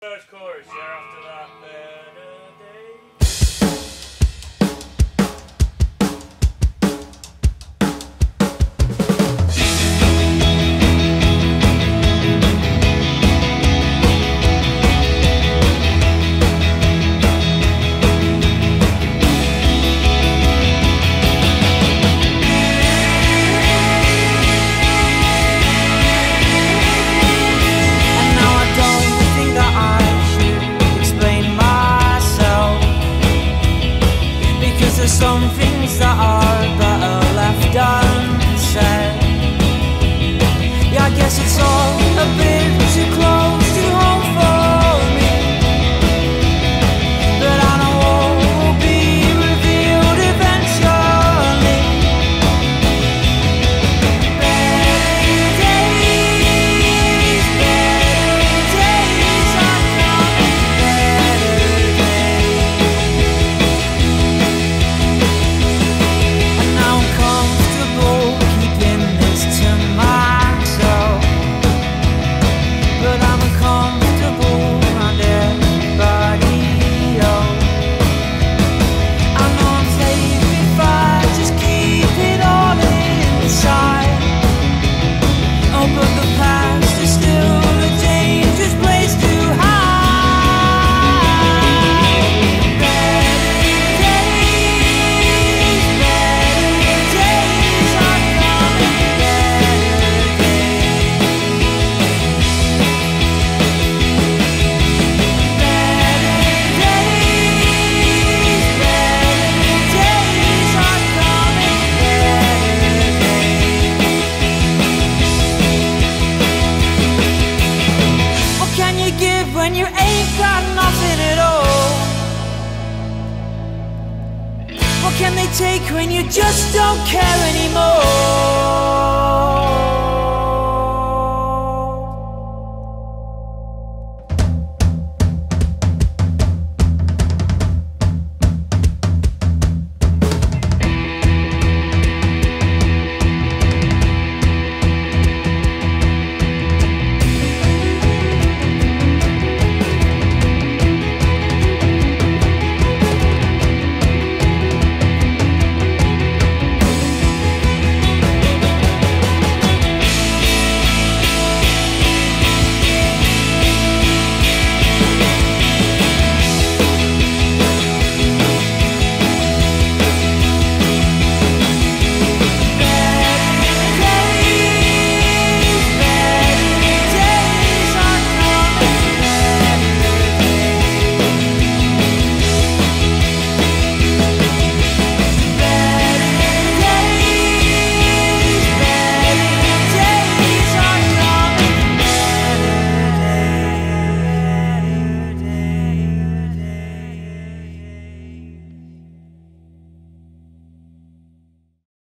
First chorus, yeah, after that, better days. Some things that are better left unsaid. Yeah, I guess it's all a bit too close to home for me, but I know all will be revealed eventually. Better days are coming, better days. When you ain't got nothing at all, what can they take when you just don't care anymore?